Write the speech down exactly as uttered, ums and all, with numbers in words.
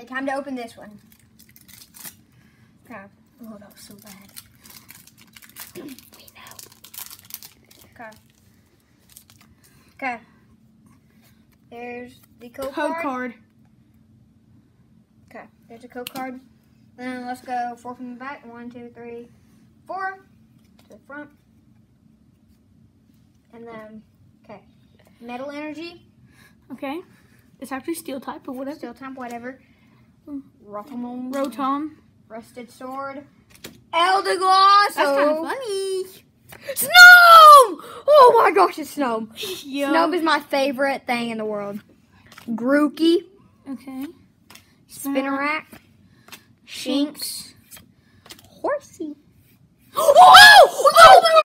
Okay, time to open this one. Okay. Oh, that was so bad. We know. Okay. Okay. There's the code, Code card. card. Okay, there's a code card. Then let's go four from the back. One, two, three, four. To the front. And then, okay. Metal energy. Okay. It's actually steel type, but whatever. Steel type, whatever. Rotom. Rotom. Rusted sword. Eldegoss. That's kind of Oh. funny. Snom! Oh my gosh, it's Snom. Yo. Snom is my favorite thing in the world. Grookey. Okay. Spinnerack. Shinx. Horsey. Oh! Oh!